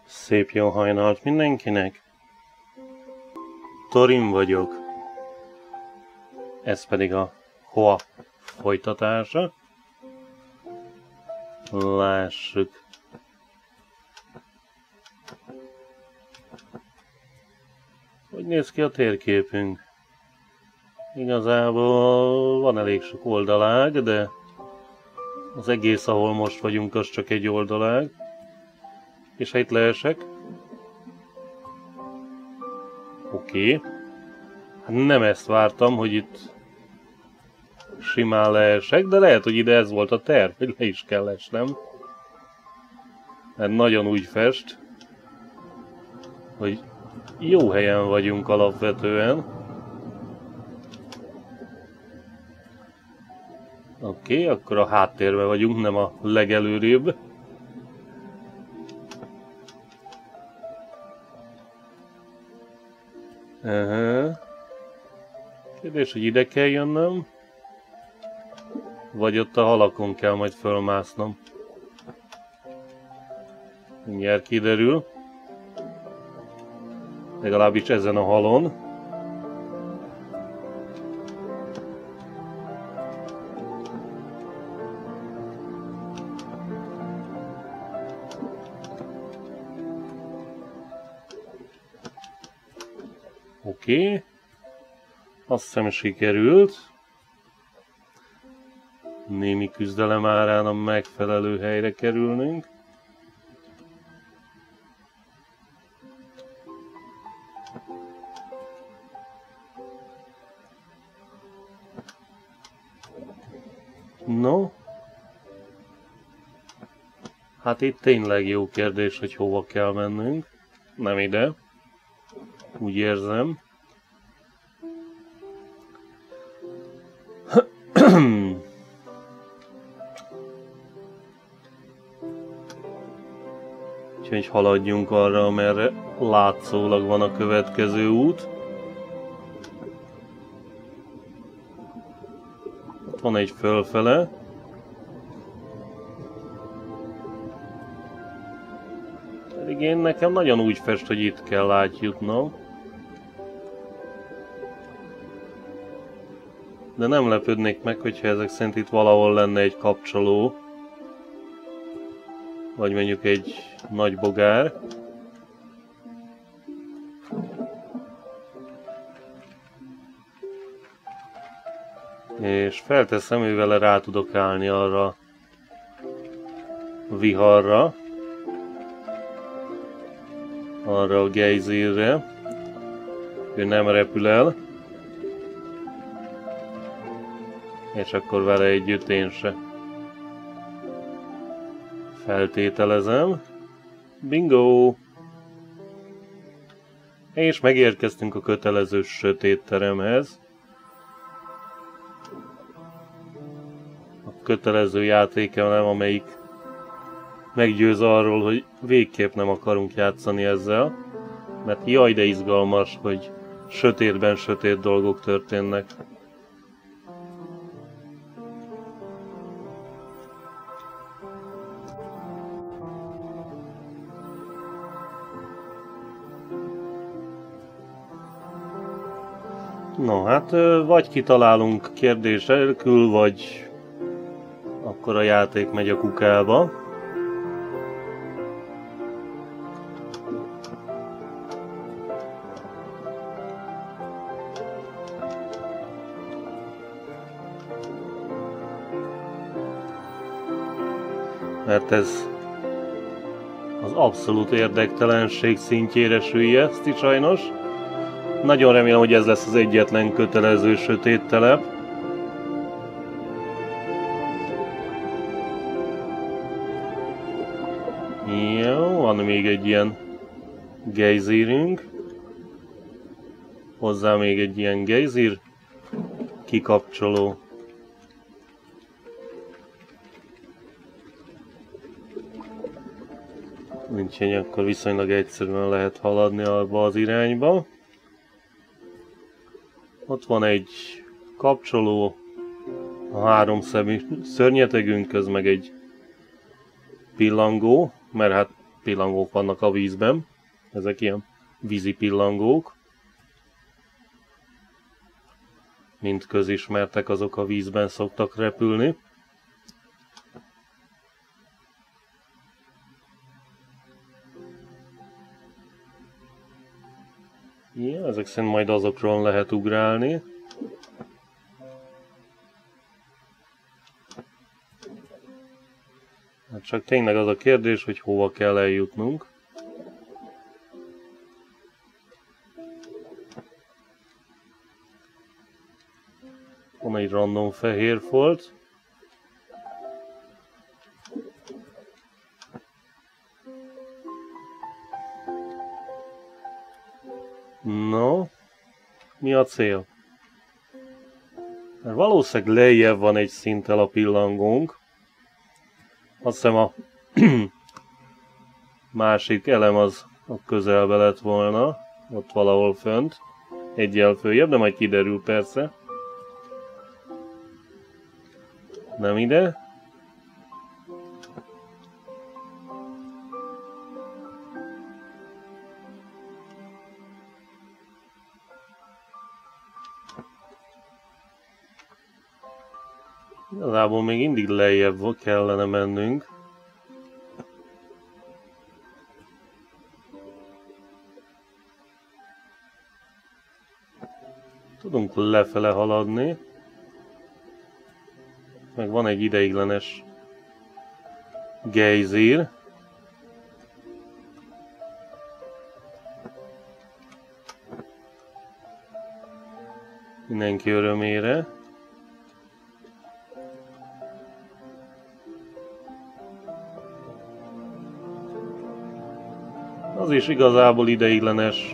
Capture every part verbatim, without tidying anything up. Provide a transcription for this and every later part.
Szép jó hajnalt mindenkinek! Thorin vagyok. Ez pedig a há u en folytatása. Lássuk. Hogy néz ki a térképünk? Igazából van elég sok oldalág, de az egész, ahol most vagyunk, az csak egy oldalág. És ha itt leesek? Oké. Okay. Hát nem ezt vártam, hogy itt simán leesek, de lehet, hogy ide ez volt a terv, hogy le is kell esnem. Mert nagyon úgy fest, hogy jó helyen vagyunk alapvetően. Oké, okay, akkor a háttérben vagyunk, nem a legelőrébb. Aha. Kérdés, hogy ide kell jönnöm? Vagy ott a halakon kell majd fölmásznom? Mindjárt kiderül. Legalábbis ezen a halon. Oké. Okay. Azt hiszem sikerült. Némi küzdelem árán a megfelelő helyre kerülnünk. No. Hát itt tényleg jó kérdés, hogy hova kell mennünk. Nem ide. Úgy érzem. Úgyhogy haladjunk arra, amerre látszólag van a következő út. Ott van egy fölfele. Pedig én nekem nagyon úgy fest, hogy itt kell átjutnom. De nem lepődnék meg, hogyha ezek szerint itt valahol lenne egy kapcsoló. Vagy mondjuk egy nagy bogár. És felteszem, hogy vele rá tudok állni arra a viharra. Arra a gejzírre. Ő nem repül el. És akkor vele együtt én se. Feltételezem. Bingo! És megérkeztünk a kötelező sötét teremhez. A kötelező játékelem, amelyik meggyőz arról, hogy végképp nem akarunk játszani ezzel. Mert jaj, de izgalmas, hogy sötétben sötét dolgok történnek. No, hát vagy kitalálunk kérdés nélkül, vagy akkor a játék megy a kukába. Mert ez az abszolút érdektelenség szintjére süllyeszti sajnos. Nagyon remélem, hogy ez lesz az egyetlen kötelező sötét telep. Jó, van még egy ilyen gejzírünk. Hozzá még egy ilyen gejzír kikapcsoló. Úgyhogy akkor viszonylag egyszerűen lehet haladni abba az irányba. Ott van egy kapcsoló a három szemű szörnyetegünkhöz, meg egy pillangó, mert hát pillangók vannak a vízben. Ezek ilyen vízi pillangók. Mint közismertek, azok a vízben szoktak repülni. Ja, ezek szerint majd azokról lehet ugrálni. Hát csak tényleg az a kérdés, hogy hova kell eljutnunk. Van egy random fehér folt. No, mi a cél? Mert valószínűleg lejjebb van egy szinttel a pillangónk. Azt hiszem a másik elem az a közelbe lett volna, ott valahol fönt, egyel följebb, de majd kiderül persze. Nem ide. Igazából még mindig lejjebb kellene mennünk. Tudunk lefele haladni. Meg van egy ideiglenes gejzír. Mindenki örömére. Az is igazából ideiglenes.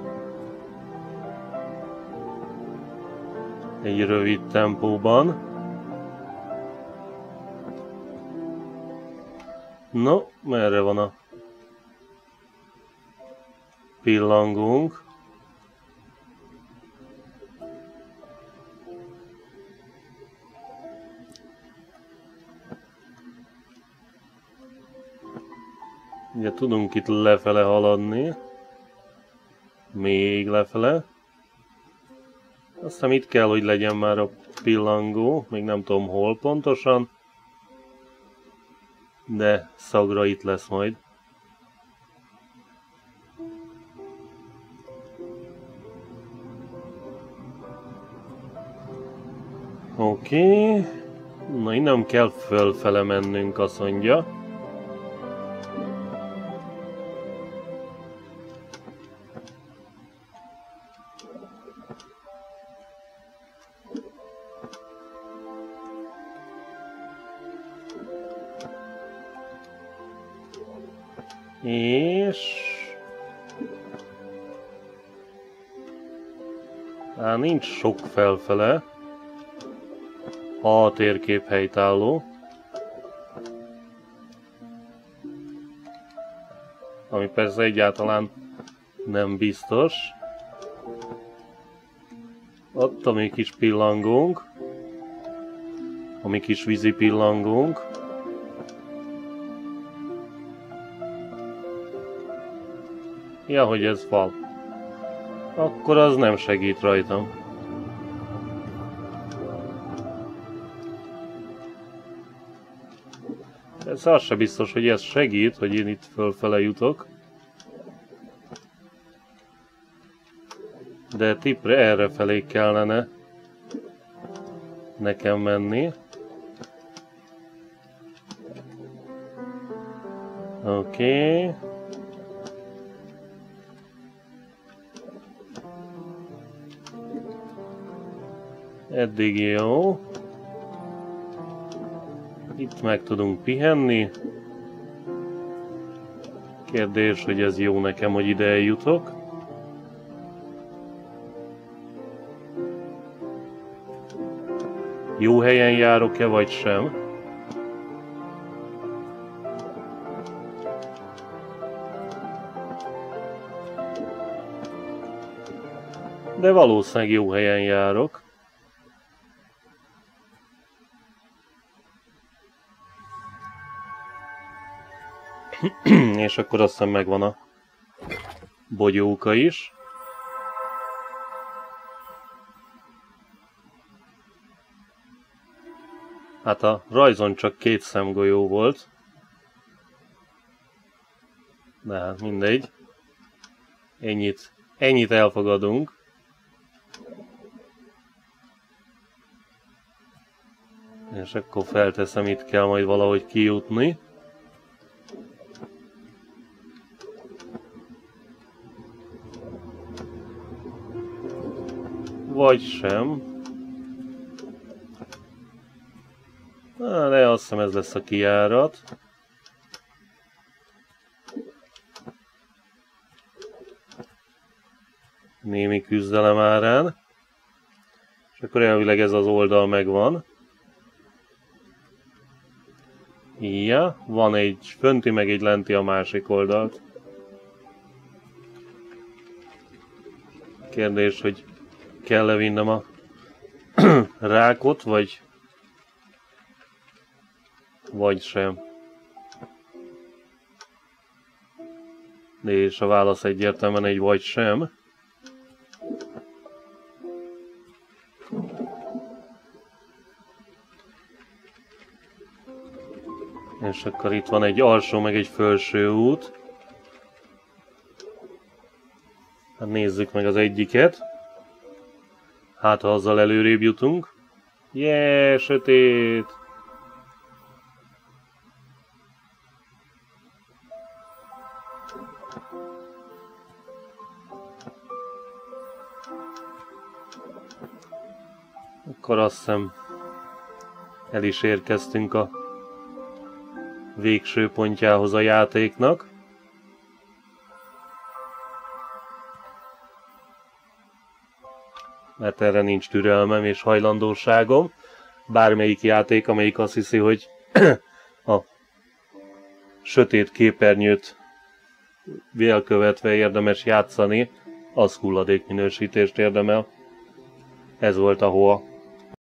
Egy rövid tempóban. No, merre van a pillangónk? Ugye tudunk itt lefele haladni. Még lefele. Aztán itt kell, hogy legyen már a pillangó. Még nem tudom hol pontosan. De szagra itt lesz majd. Oké. Okay. Na, innen kell fölfele mennünk, azt mondja. És... Á, nincs sok felfele. A térkép helytálló. Ami persze egyáltalán nem biztos. Ott a mi kis pillangónk. A mi kis vízi pillangónk. Ja, hogy ez fal. Akkor az nem segít rajtam. Ez az se biztos, hogy ez segít, hogy én itt fölfele jutok. De tippre errefelé kellene nekem menni. Oké. Okay. Eddig jó. Itt meg tudunk pihenni. Kérdés, hogy ez jó nekem, hogy ide eljutok. Jó helyen járok-e, vagy sem? De valószínűleg jó helyen járok. És akkor azt hiszem megvan a bogyóka is. Hát a rajzon csak két szemgolyó volt. De hát mindegy. Ennyit, ennyit elfogadunk. És akkor felteszem, itt kell majd valahogy kijutni. Vagy sem. Na, de azt hiszem ez lesz a kijárat. Némi küzdelem árán. És akkor elvileg ez az oldal megvan. Ja, van egy fönti, meg egy lenti a másik oldalt. Kérdés, hogy kell-e vinnem a rákot, vagy vagy sem. És a válasz egyértelműen egy vagy sem. És akkor itt van egy alsó, meg egy felső út. Hát nézzük meg az egyiket. Hát ha azzal előrébb jutunk. Jé, sötét! Akkor azt hiszem el is érkeztünk a végső pontjához a játéknak. Mert erre nincs türelmem és hajlandóságom. Bármelyik játék, amelyik azt hiszi, hogy a sötét képernyőt vélkövetve érdemes játszani, az hulladékminősítést érdemel. Ez volt a hol.